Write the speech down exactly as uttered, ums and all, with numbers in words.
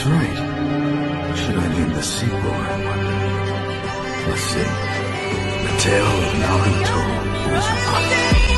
That's right. Should I name the sequel, I wonder? Let's see. The Tale of Naruto Uzumaki.